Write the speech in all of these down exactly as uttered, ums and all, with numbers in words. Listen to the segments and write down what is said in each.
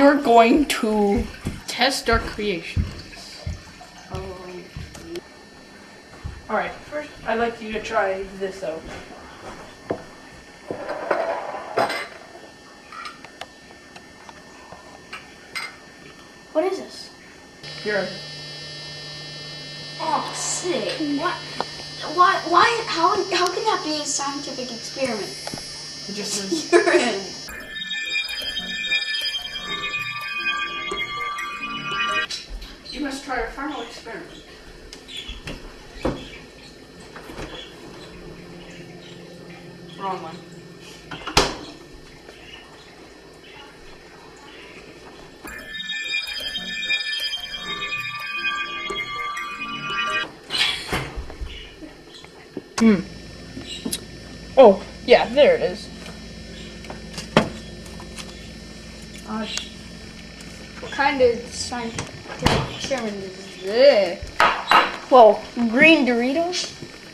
you're going to test our creations. Um, Alright, first I'd like you to try this out. what is this? Here. Oh, sick. What? Why? Why? How? How can that be a scientific experiment? It just is. Urine. You must try our final experiment. Wrong one. Hmm. Oh, yeah, there it is. Uh, what kind of scientific experiment is this? Well, green Doritos.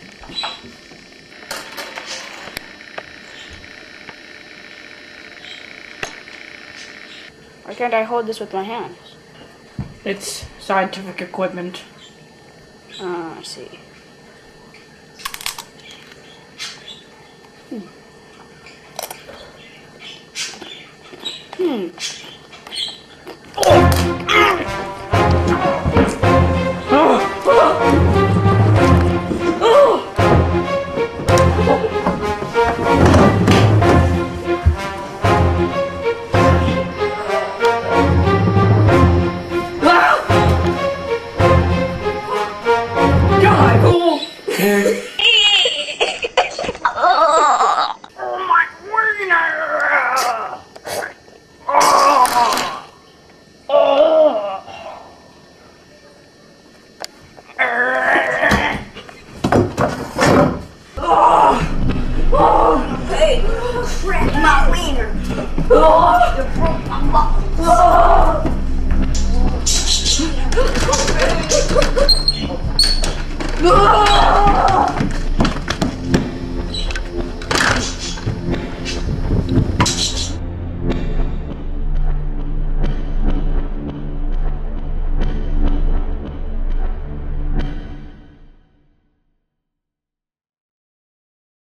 Why can't I hold this with my hands? It's scientific equipment. Ah, I see. Hmm. Hmm.